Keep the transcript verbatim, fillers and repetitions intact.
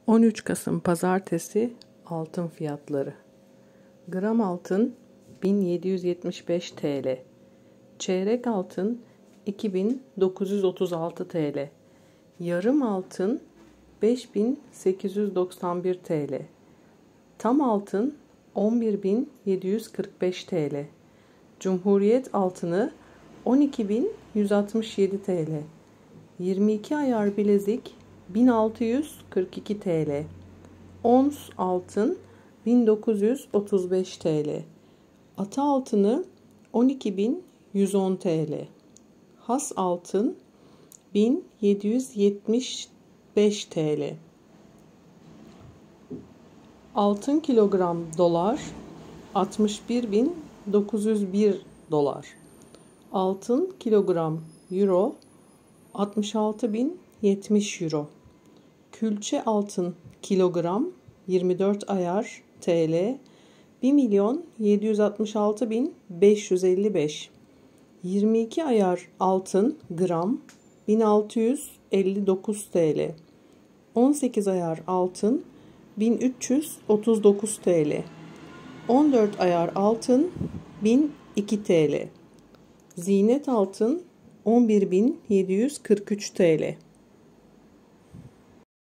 on üç Kasım Pazartesi altın fiyatları. Gram altın bin yedi yüz yetmiş beş TL. Çeyrek altın iki bin dokuz yüz otuz altı TL. Yarım altın beş bin sekiz yüz doksan bir TL. Tam altın on bir bin yedi yüz kırk beş TL. Cumhuriyet altını on iki bin yüz altmış yedi TL. yirmi iki ayar bilezik bin altı yüz kırk iki TL. Ons altın bin dokuz yüz otuz beş TL. Ata altını on iki bin yüz on TL. Has altın bin yedi yüz yetmiş beş TL. Altın kilogram dolar altmış bir bin dokuz yüz bir dolar. Altın kilogram euro altmış altı bin yetmiş euro. Külçe altın kilogram yirmi dört ayar T L bir milyon yedi yüz altmış altı bin beş yüz elli beş. yirmi iki ayar altın gram bin altı yüz elli dokuz TL. on sekiz ayar altın bin üç yüz otuz dokuz TL. on dört ayar altın bin iki TL. Ziynet altın on bir bin yedi yüz kırk üç TL.